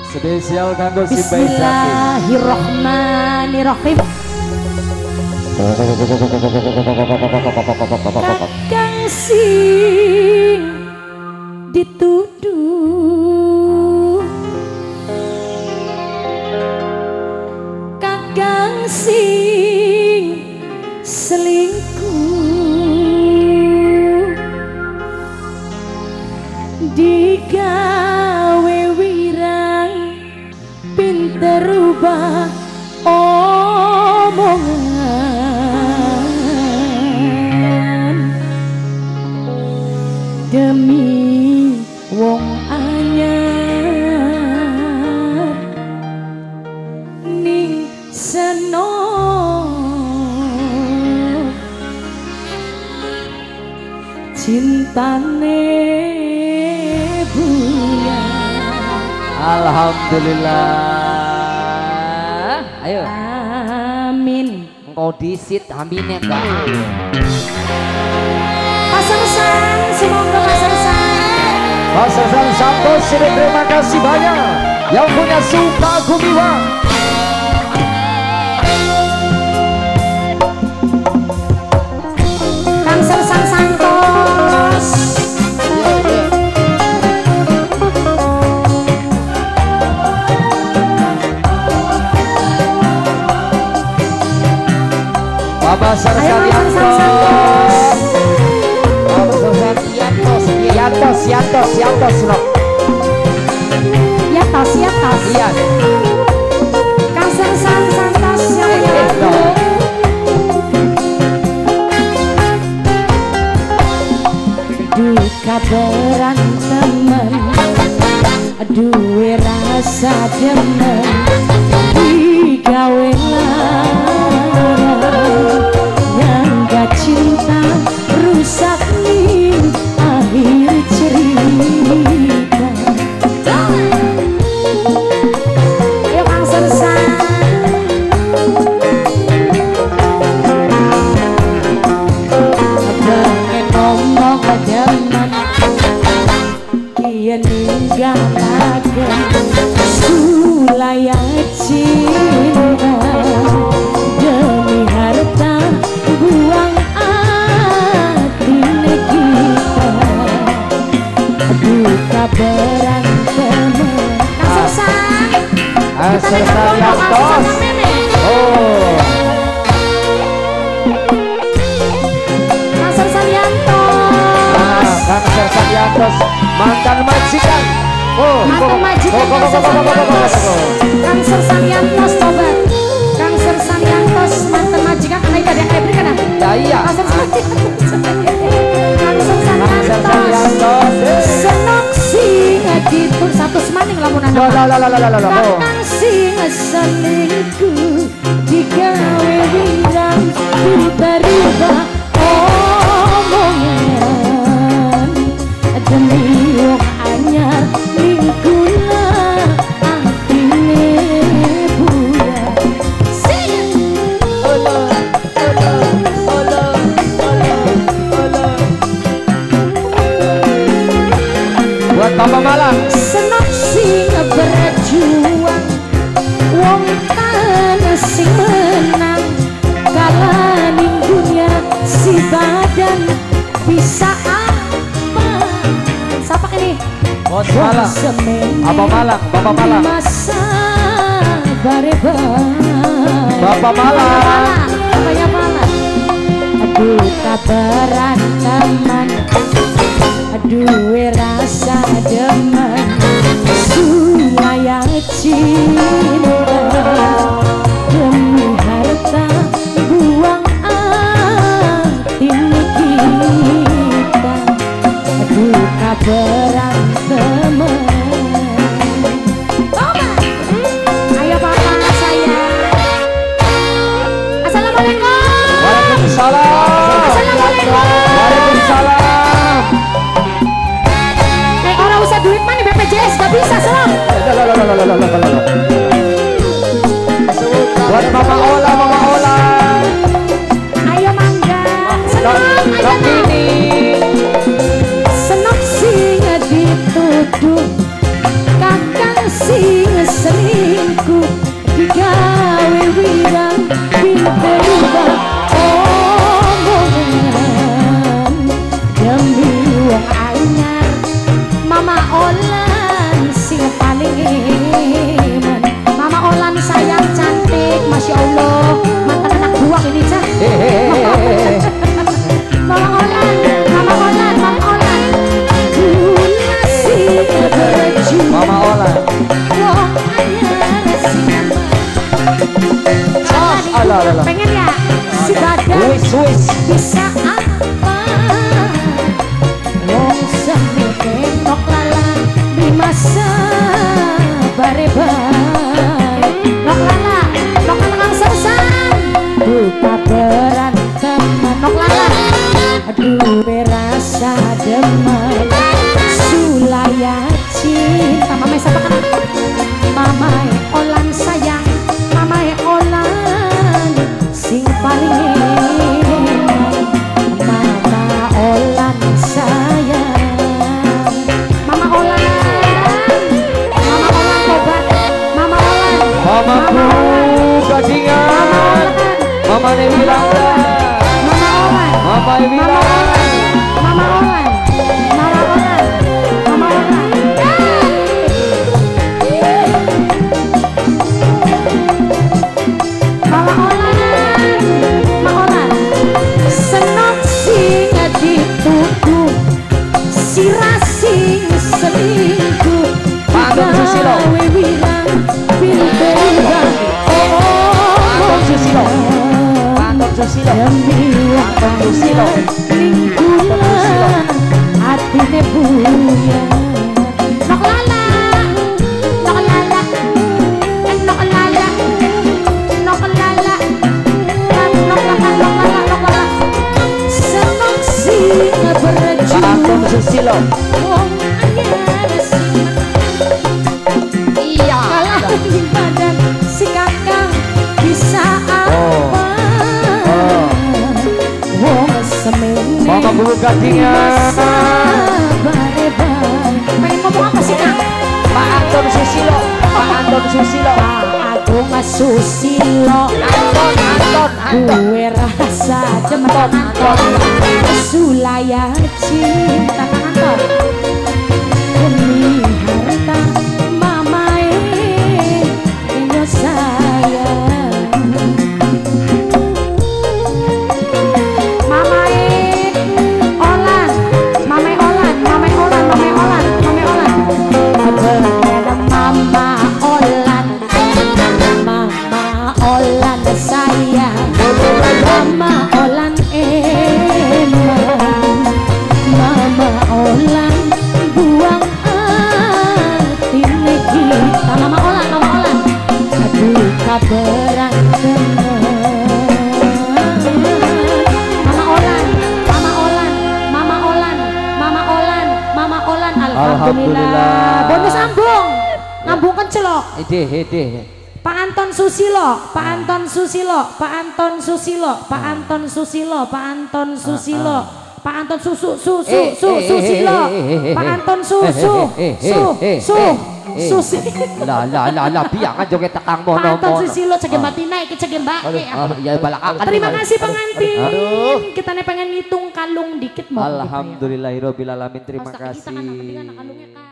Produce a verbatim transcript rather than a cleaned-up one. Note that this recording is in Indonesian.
Spesial kanggo si Bismillahirrahmanirrahim. Kakang sing dituduh, kakang sing selingkuh, digawe wirang pinter rubah omongan demi wong anyar ning seno cintane buyar. Alhamdulillah. Ayo. Amin. Engkau disit aminnya enggak? Pasang-sang, semoga pasang-sang. Pasang Santos, terima kasih banyak yang punya suka gumiwang. Kang Sersan Santos. Bapak Sersan Yantos, Bapak Sersan Yantos, Yantos, Yantos, Yantos, no. Yatos, Yatos. Iya. Kang Sersan Santos yang Eh, eh, no. duka berantemen, duwe rasa demen, digawe larang, nyangga cinta rusak ning akhir cerita. Ayo Kang Sersan. Pengen ngomong demen, kian ninggalaken sulaya cinta demi harta buang atine kita. Duka berantemen. Kang Sersan, Sersan Yantos. Oh. Kang Sersan Ah, Kang Sersan Yantos, mantan majikan. Oh, mantan majikan oh, oh, oh, Kang oh, oh, oh, oh, Sersan Yantos. oh, oh. Kang Sersan Yantos coba. Kang Sersan Yantos mantan majikan kena ibadah ebri kan? Ya iya. Kang Sersan Yantos. Kang Sersan Kang Sersan Yantos. Yantos. Senok sing ditur satu semaning lamunan. Lo lo lo lo lo lo lo. Kakang sing selingkuh digawe wirang pinter-rubah omongan demi wong anyar ning kula atine buyar. Sing Olo, olo, olo, olo, olo. Buat Bapak Malang. senok sing berjuang wong tanah sing menang kala ning dunia si badan bisa aman. Siapa ini? Bos Malang. Apa Malang? Bapak Malang. Masa bareban. Bapak Malang. Bapaknya Malang. Aduh kabaran teman, aduh rasa demen, sulaya cinta demi harta buang atine kita. Aduh kabaran teman. Ayo Bapak sayang. Assalamualaikum. Waalaikumsalam. Assalamualaikum. Waalaikumsalam. Eh orang usah duit mana B P J S gak bisa selam. Buat Mama Ola, Mama Ola. Ayo mangga. Senang, ayo Rock nak. ini. Senang sing dituduh, kakang sing Olan sing paling iman. Mama Olan sayang cantik, masya Allah. Mantan anak buah ini cah. Mama Olan, Mama Olan, Mama Olan. Ku masih berjuang. Mama Olan. Wong anyar sing Ah, alah, alah. pengen ya si badan Wis, wis. bisa apa? Wong semu tengok lala di masa bare-bare. Nok lala, nok kang sersan buka berantem. Nok lala, aduh berasa demen. Sulaya cinta mama siapa kan? Mama Olan sayang, Mama Olan sing paling iman. Mama Olan sayang, Mama Olan, Mama Olan obat, Mama Olan, Mamaku gadingan. Mama Newilanda. Mama Olan, Mama Ewila. Mama Olan, Mama Olan, Mama Olan. Mama Olan, Mama Olan, senok sing dituduh, sirah sing selingkuh. Panggil Susilo. Gawe bilang, bilang, oh, Anton Susilo. Anton Susilo. demi Anton Susilo. lingkungan atine buyar. Nok lala, nok lala, nok lala, nok lala, nok lala, nok lala, nok lala. Senok sing berjuang. Anton Susilo. Wong anyar sing iya kalah di badan si kakang bisa apa? Oh. Wong semene Mamaku gadingan. bare-bare. Pengen ngomong apa sih Kang? Pak Anton Susilo. Pak Anton Susilo. Agung Susilo. Anton, Anton, Anton. Gue rasa demen Anton. Sulaya cinta Kang Anton. Demi harta mamae yo sayang. Mamae Olan, mamae Olan, mamae Olan, mamae Olan, mamae Olan. Bener Mama Olan, Mama Olan sayang, Mama Olan eman, Mama Olan buang atine kita. Mama Olan, Mama Olan, aduh kabaran Mama Olan, Mama Olan, Mama Olan, Mama Olan, Mama Olan. Alhamdulillah. Alhamdulillah. Bonus ambung, ngambung kencelok. Ide, ide. Pak Anton Susilo, Pak Anton Susilo, Pak Anton Susilo, Pak Anton Susilo, Pak Anton Susilo, Pak Anton Susu Susu Eh, Su eh, Susilo, eh, eh, eh, Pak eh, Anton eh, Susu eh, eh, Su eh, Su eh, eh. Susi. Lah, lah, lah, lah, biar kan joget tekang Pak Anton mono-mono. Susilo cegem batina iki cegem mbak. Aduh, ah, ya balak akan. Terima kasih pengantin. Aduh. Kita nih pengen ngitung kalung dikit mau. Alhamdulillahirobbilalamin. Terima Kita kan kasih. kepentingan kalungnya kan.